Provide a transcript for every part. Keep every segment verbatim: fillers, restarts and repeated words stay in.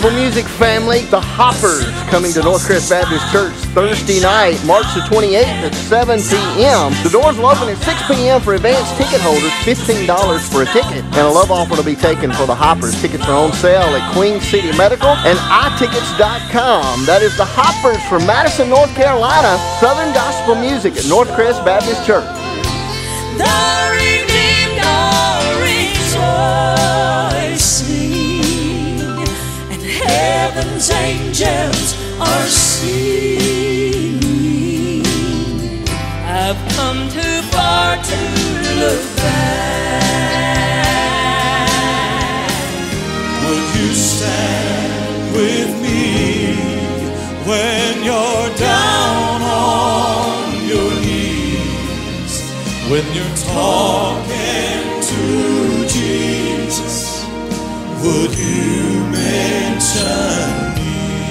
Gospel music family, the Hoppers, coming to Northcrest Baptist Church Thursday night, March the twenty-eighth at seven p m The doors will open at six p m for advanced ticket holders, fifteen dollars for a ticket. And a love offer to be taken for the Hoppers. Tickets are on sale at Queen City Medical and i tickets dot com. That is the Hoppers from Madison, North Carolina, Southern Gospel music at Northcrest Baptist Church. The redeemed are rejoicing, and heaven's angels are singing. I've come too far to look back. Would you stand with me when you're down on your knees, when you're talking to Jesus? Would you mention me?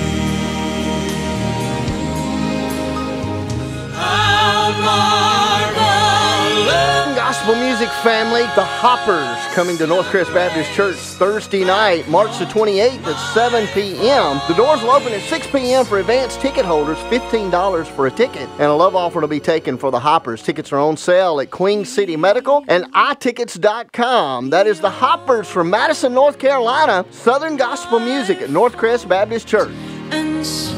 How marvelous. Gospel music family, the Hoppers, coming to Northcrest Baptist Church Thursday night, March the twenty-eighth at seven p m The doors will open at six p m for advanced ticket holders, fifteen dollars for a ticket. And a love offer to be taken for the Hoppers. Tickets are on sale at Queen City Medical and i tickets dot com. That is the Hoppers from Madison, North Carolina, Southern Gospel music at Northcrest Baptist Church. And so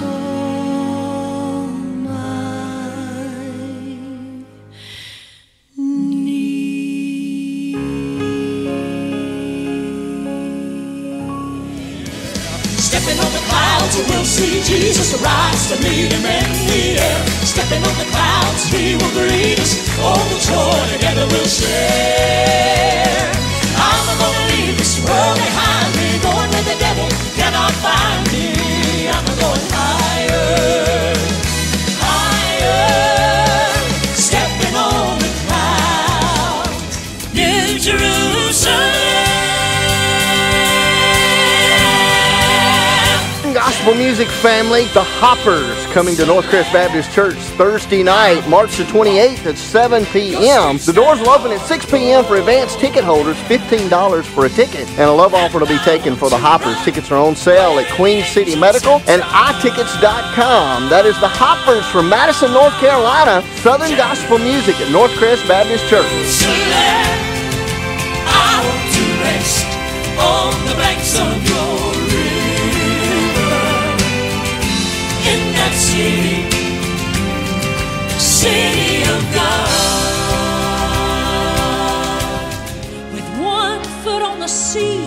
Stepping on the clouds, we'll see Jesus arise to meet him in the air. Stepping on the clouds, he will greet us. All the joy together we'll share. I'm gonna leave this world behind me, going where the devil cannot find me. I'm going higher, higher. Stepping on the clouds, New Jerusalem. Gospel music family, the Hoppers, coming to Northcrest Baptist Church Thursday night, March the twenty-eighth at seven p m The doors will open at six p m for advanced ticket holders, fifteen dollars for a ticket. And a love offer to be taken for the Hoppers. Tickets are on sale at Queen City Medical and i tickets dot com. That is the Hoppers from Madison, North Carolina, Southern Gospel music at Northcrest Baptist Church. I want to rest on the banks of your in that city, city of God. with one foot on the sea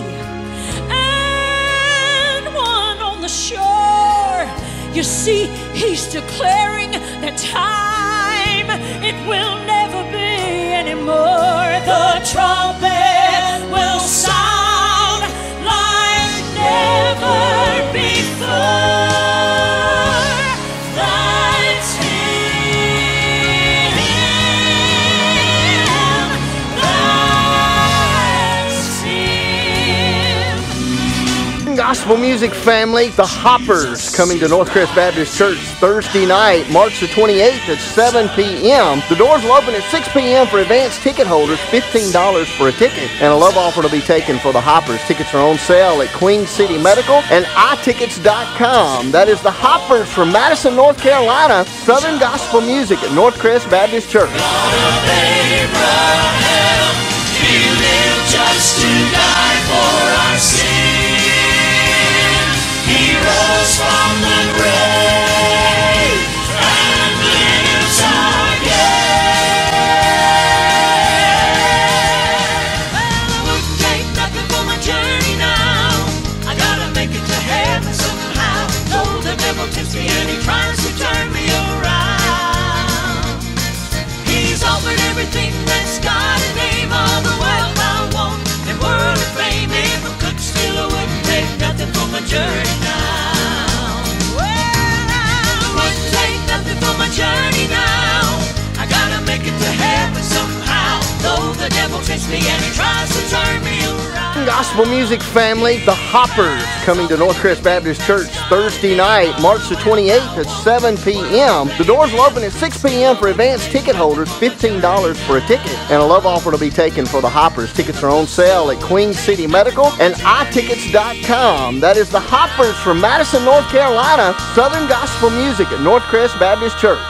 and one on the shore, you see, he's declaring that time, it will never be anymore. The trumpet will sound like never before. That's him. That's him. Gospel music family, the Hoppers, coming to Northcrest Baptist Church Thursday night, March the twenty-eighth at seven p m The doors will open at six p m for advanced ticket holders, fifteen dollars for a ticket. And a love offer to be taken for the Hoppers. Tickets are on sale at Queen City Medical and i tickets dot com. That is the Hoppers from Madison, North Carolina, Southern Gospel music at Northcrest Baptist Church. God of Abraham, he lived just to die for our sin. He rose from the grave and lives again. Well, I wouldn't take nothing for my journey now. I gotta make it to heaven somehow. Though the devil tempts me and he tries to turn me around, he's offered everything that's got a name. All the wealth I want and worldly fame. If I could steal, I wouldn't take nothing for my journey now. Well, I wouldn't take nothing for my journey now. I gotta make it to heaven somehow. Though the devil tempts me and he tries to turn me around. gospel music family, the Hoppers, coming to Northcrest Baptist Church Thursday night, March the twenty-eighth at seven p m The doors will open at six p m for advanced ticket holders, fifteen dollars for a ticket. And a love offering will be taken for the Hoppers. Tickets are on sale at Queen City Medical and i tickets dot com. That is the Hoppers from Madison, North Carolina, Southern gospel music at Northcrest Baptist Church.